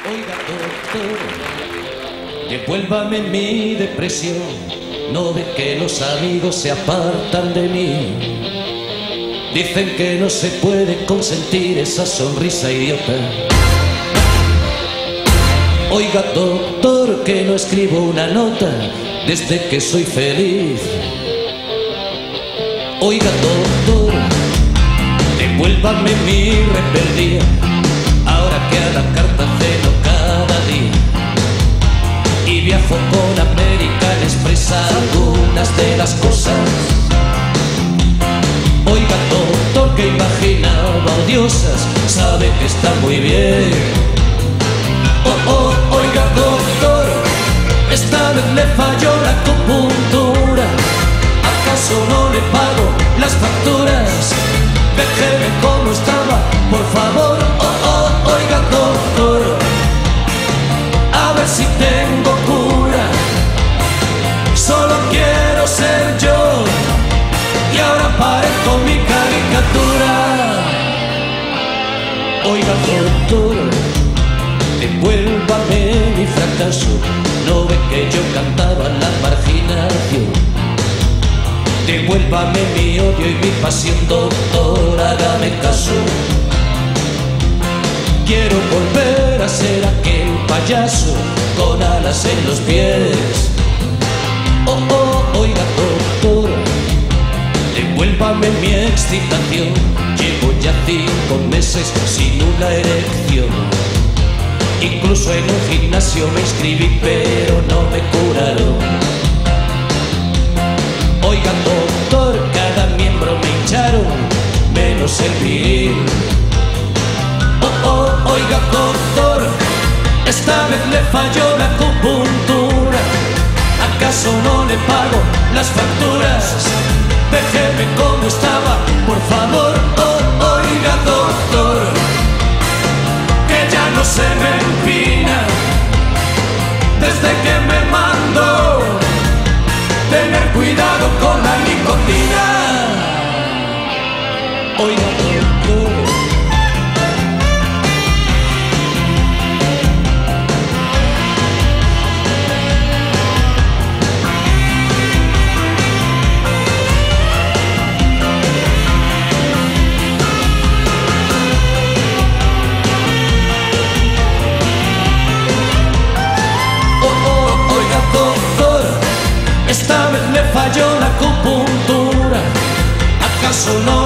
Oiga, doctor, devuélvame mi depresión. No ve que los amigos se apartan de mí. Dicen que no se puede consentir esa sonrisa idiota. Oiga, doctor, que no escribo una nota desde que soy feliz. Oiga, doctor, devuélvame mi rebeldía, ahora que a la Cartagena cada día. Y viajo con American Express algunas de las cosas. Oiga, doctor, que imaginaba odiosas, sabe que está muy bien. Oiga, doctor, esta vez le falló la acupuntura. ¿Acaso no le pago las facturas? Déjeme como estaba, por favor. Oiga, doctor, a ver si tengo cura. Solo quiero ser yo y ahora parezco mi caricatura. Oiga, doctor, devuélvame mi fracaso. No ve que yo cantaba la marginación. Devuélvame mi odio y mi pasión, doctor, hágame caso. Quiero volver a ser aquel payaso con alas en los pies. Oiga, doctor, devuélvame mi excitación. Llevo ya 5 meses sin una erección. Incluso en un gimnasio me inscribí, pero no me curaron. Oiga, doctor, cada miembro me hincharon, menos el viril. Oiga, doctor, esta vez le falló la acupuntura. ¿Acaso no le pago las facturas? Déjeme como estaba, por favor. Oiga, doctor, que ya no se me empina desde que me mandó tener cuidado con la nicotina. Oiga, doctor, esta vez le falló la acupuntura. ¿Acaso no